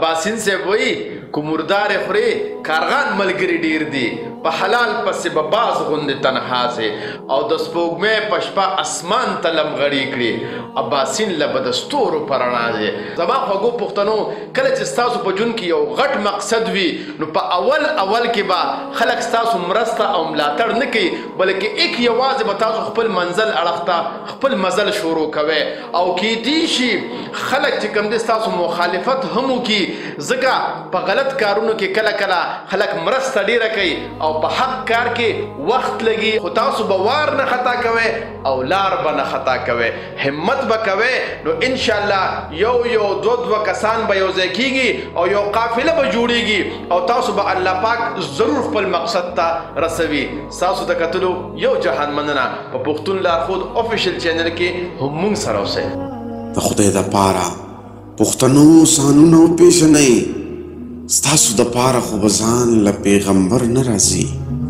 باسین صاحب وایي که مردار خورې کارغان ملګري ډېر دي په حلال پسې به باز غوندې تنها سې او د سپوږمۍ په شپه اسمان ته لمغړي کړي اباسین له به د ستورو په رڼا دی. زما خوږو پښتنو کله چې ستاسو په ژوند کې یو غټ مقصد وي نو په اول کې به خلک ستاسو مرسته او ملاتړ نه کوي بلکې ایک یوازې به تاسو خپل منزل اړخ ته خپل مزل شروع کوئ او کیدای شي خلک چې کوم دی ستاسو مخالفت هم وکړي ځکه په غلط کارونو کې کله کله خلک مرسته ډیره کوي او په حق کار کې وخت لګي خو تاسو به وار نه خطا کوئ او لار به نه خطا کوئ همت به کوئ نو انشاءالله یو دوه کسان به یو ځای کیږي او یو قافله به جوړیږي او تاسو به الله پاک ضرور خپل مقصد ته رسوي. ستاسو د کتلو یو جهان مننه په پښتون لارښود افیشل چینل کې هم موږ سره اوسئ. د خدای دپاره پښتنو ځانونه وپېژنئ ستاسو دپاره خو به ځان له پیغمبر نه راځي